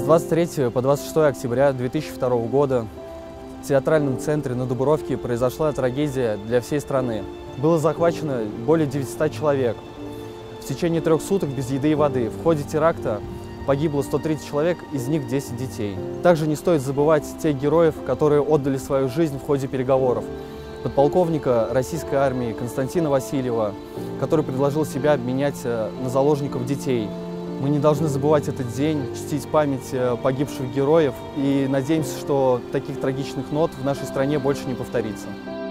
23 по 26 октября 2002 года в театральном центре на Дубровке произошла трагедия для всей страны. Было захвачено более 900 человек. В течение 3 суток без еды и воды. В ходе теракта погибло 130 человек, из них 10 детей. Также не стоит забывать тех героев, которые отдали свою жизнь в ходе переговоров. Подполковника российской армии Константина Васильева, который предложил себя обменять на заложников детей. Мы не должны забывать этот день, чтить память погибших героев и надеемся, что таких трагичных нот в нашей стране больше не повторится.